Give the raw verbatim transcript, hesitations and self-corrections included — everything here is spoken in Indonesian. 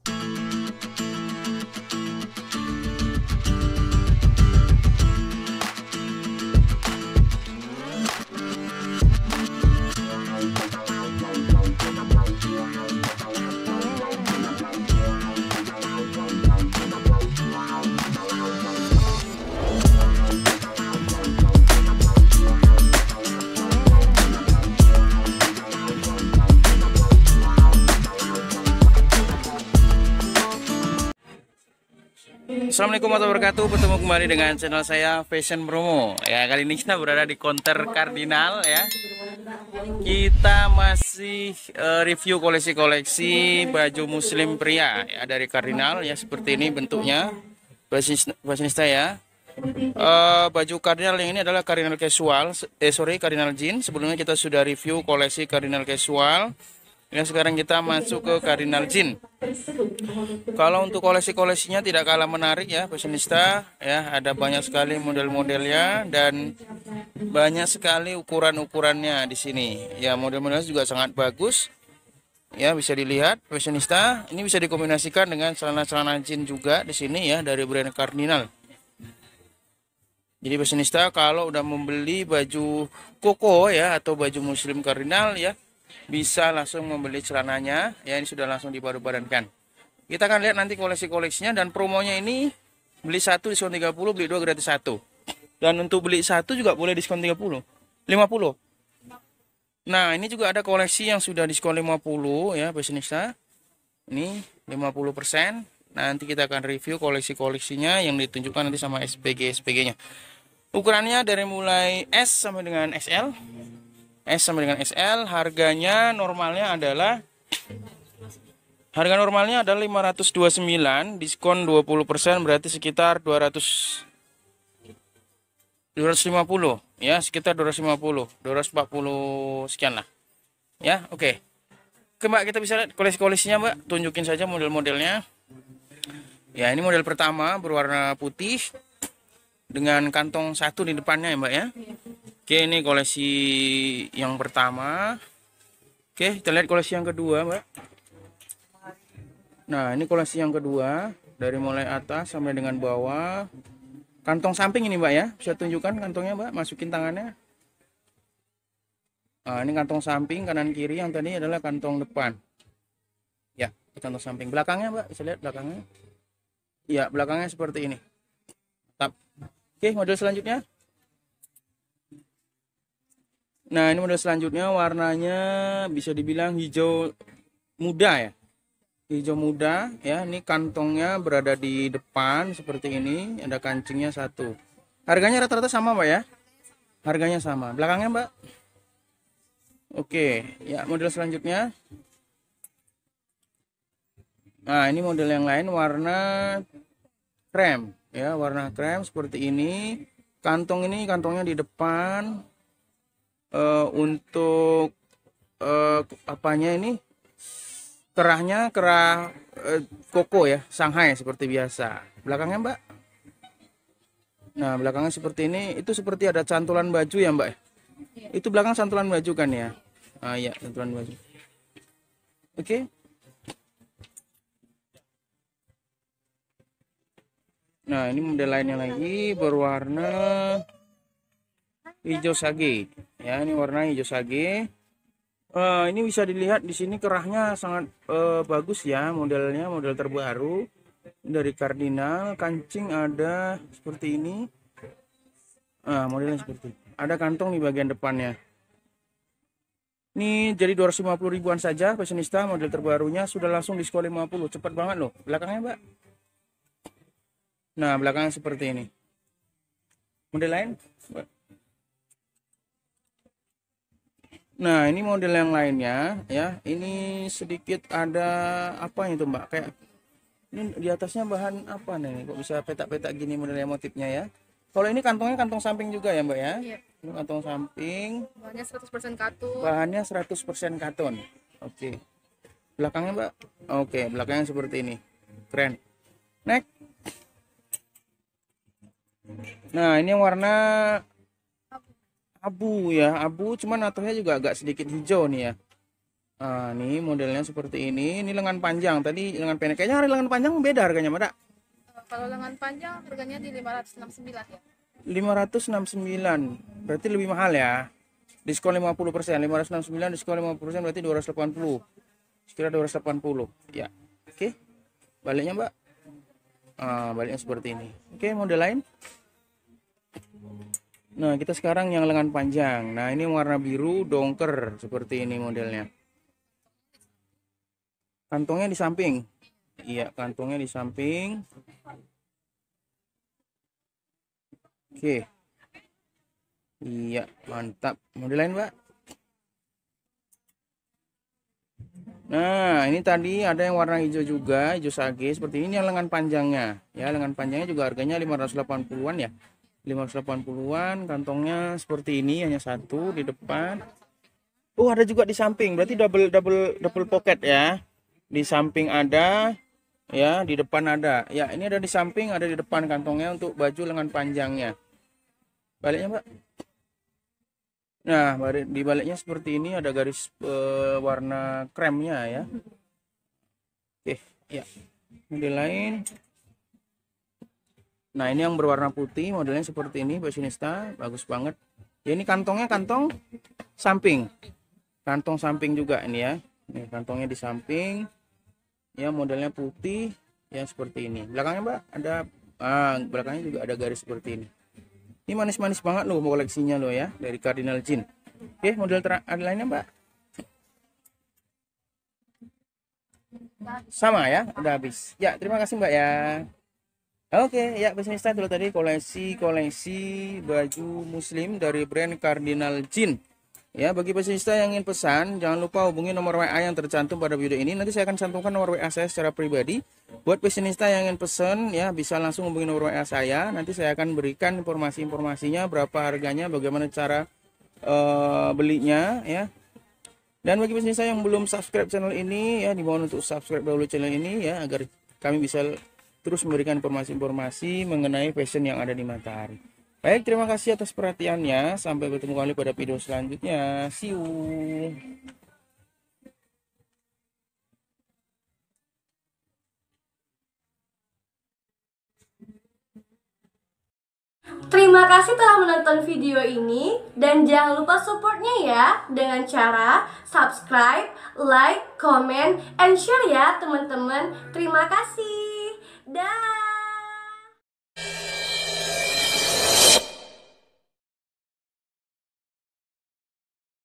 Assalamualaikum warahmatullahi wabarakatuh. Bertemu kembali dengan channel saya Fashion Promo. Ya, kali ini kita berada di counter Cardinal ya. Kita masih uh, review koleksi-koleksi baju muslim pria ya dari Cardinal ya, seperti ini bentuknya. Fashionista ya. Uh, baju Cardinal yang ini adalah Cardinal casual, eh sorry Cardinal jeans. Sebelumnya kita sudah review koleksi Cardinal casual. Ya, sekarang kita masuk ke Cardinal jeans. Kalau untuk koleksi-koleksinya tidak kalah menarik ya, fashionista ya, ada banyak sekali model-modelnya dan banyak sekali ukuran-ukurannya di sini. Ya, model-modelnya juga sangat bagus. Ya, bisa dilihat fashionista, ini bisa dikombinasikan dengan celana-celana jeans juga di sini ya, dari brand Cardinal. Jadi fashionista kalau udah membeli baju koko ya atau baju muslim Cardinal ya, bisa langsung membeli celananya ya, ini sudah langsung dipadu-padankan. Kita akan lihat nanti koleksi-koleksinya, dan promonya ini beli satu diskon tiga puluh, beli dua gratis satu. Dan untuk beli satu juga boleh diskon tiga puluh, lima puluh. Nah, ini juga ada koleksi yang sudah diskon lima puluh ya, fashionista. Ini lima puluh persen. Nanti kita akan review koleksi-koleksinya yang ditunjukkan nanti sama S P G S P G-nya. Ukurannya dari mulai S sampai dengan X L. S sampai dengan X L, harganya normalnya adalah harga normalnya adalah lima ratus dua puluh sembilan, diskon dua puluh persen berarti sekitar dua ratus dua ratus lima puluh ya, sekitar dua ratus lima puluh, dua ratus empat puluh sekian lah. Ya, oke. Oke, Mbak, kita bisa lihat koleksi-koleksinya, Mbak. Tunjukin saja model-modelnya. Ya, ini model pertama berwarna putih dengan kantong satu di depannya ya, Mbak ya. Oke, ini koleksi yang pertama. Oke, kita lihat koleksi yang kedua, Mbak. Nah, ini koleksi yang kedua, dari mulai atas sampai dengan bawah. Kantong samping ini, Mbak ya. Bisa tunjukkan kantongnya, Mbak, masukin tangannya. Nah, ini kantong samping kanan kiri, yang tadi adalah kantong depan. Ya, kantong samping. Belakangnya, Mbak, bisa lihat belakangnya. Ya, belakangnya seperti ini. Mantap. Oke, model selanjutnya. Nah, ini model selanjutnya warnanya bisa dibilang hijau muda ya. Hijau muda ya, ini kantongnya berada di depan seperti ini, ada kancingnya satu. Harganya rata-rata sama, Mbak ya. Harganya sama. Belakangnya, Mbak. Oke, ya model selanjutnya. Nah, ini model yang lain warna krem ya, warna krem seperti ini. Kantong ini kantongnya di depan. Uh, untuk uh, apanya ini, kerahnya kerah uh, koko ya, Shanghai seperti biasa. Belakangnya, Mbak. Nah, belakangnya seperti ini. Itu seperti ada cantolan baju ya, Mbak. Ya. Itu belakang cantolan baju kan ya. Ah ya, cantolan baju. Oke. Nah, ini model lainnya lagi berwarna hijau sage ya, ini warna hijau sage. Uh, ini bisa dilihat di sini kerahnya sangat uh, bagus ya, modelnya model terbaru dari Cardinal. Kancing ada seperti ini. Nah, modelnya seperti ini. Ada kantong di bagian depannya. Ini jadi dua ratus lima puluh ribuan saja, fashionista. Model terbarunya sudah langsung diskon lima puluh. Cepat banget loh. Belakangnya, Mbak. Nah, belakangnya seperti ini. Model lain, Mbak. Nah, ini model yang lainnya ya. Ini sedikit ada apa itu, Mbak? Kayak ini di atasnya bahan apa nih? Kok bisa petak-petak gini modelnya, motifnya ya? Kalau ini kantongnya kantong samping juga ya, Mbak ya? Iya. Ini kantong samping. Bahannya seratus persen katun. Bahannya seratus persen katun. Oke. Belakangnya, Mbak? Oke, belakangnya seperti ini. Keren. Next. Nah, ini yang warna abu ya, abu, cuman atuhnya juga agak sedikit hijau nih ya. Ah, nih modelnya seperti ini. Ini lengan panjang. Tadi lengan pendek. Kayaknya hari lengan panjang beda harganya, Mbak. Eh, Kalau lengan panjang harganya di lima ratus enam puluh sembilan ya. lima ratus enam puluh sembilan. Berarti lebih mahal ya. Diskon lima puluh persen. lima ratus enam puluh sembilan diskon lima puluh persen berarti dua ratus delapan puluh. Sekira dua ratus delapan puluh. Ya. Oke. Baliknya, Mbak. Ah, baliknya seperti ini. Oke, model lain. Nah, kita sekarang yang lengan panjang. Nah, ini warna biru dongker seperti ini modelnya. Kantongnya di samping. Iya, kantongnya di samping. Oke. Iya, mantap. Model lain, Mbak. Nah, ini tadi ada yang warna hijau juga, hijau sage seperti ini yang lengan panjangnya. Ya, lengan panjangnya juga harganya lima ratus delapan puluhan ya. lima ratus delapan puluhan, kantongnya seperti ini, hanya satu di depan. Oh, ada juga di samping. Berarti double double double pocket ya. Di samping ada, ya, di depan ada. Ya, ini ada di samping, ada di depan kantongnya untuk baju lengan panjangnya. Baliknya, Mbak. Nah, di baliknya seperti ini ada garis uh, warna kremnya ya. Oke, ya. Model lain. Nah, ini yang berwarna putih, modelnya seperti ini, fashionista, bagus banget. Ya, ini kantongnya kantong samping. Kantong samping juga ini ya. Ini kantongnya di samping. Ya, modelnya putih, ya seperti ini. Belakangnya, Mbak, ada ah, belakangnya juga ada garis seperti ini. Ini manis-manis banget loh koleksinya loh ya, dari Cardinal Jean. Oke, model ada lainnya, Mbak. Sama ya, udah habis. Ya, terima kasih, Mbak ya. Oke, ya fashionista dulu tadi koleksi-koleksi baju muslim dari brand Cardinal Jean. Ya, bagi fashionista yang ingin pesan, jangan lupa hubungi nomor W A yang tercantum pada video ini. Nanti saya akan cantumkan nomor W A saya secara pribadi. Buat fashionista yang ingin pesan, ya bisa langsung hubungi nomor W A saya. Nanti saya akan berikan informasi-informasinya, berapa harganya, bagaimana cara uh, belinya, ya. Dan bagi fashionista yang belum subscribe channel ini, ya dimohon untuk subscribe dahulu channel ini, ya, agar kami bisa terus memberikan informasi-informasi mengenai fashion yang ada di Matahari. Baik, terima kasih atas perhatiannya. Sampai bertemu kembali pada video selanjutnya. See you. Terima kasih telah menonton video ini dan jangan lupa supportnya ya dengan cara subscribe, like, comment, and share ya teman-teman. Terima kasih. Dah.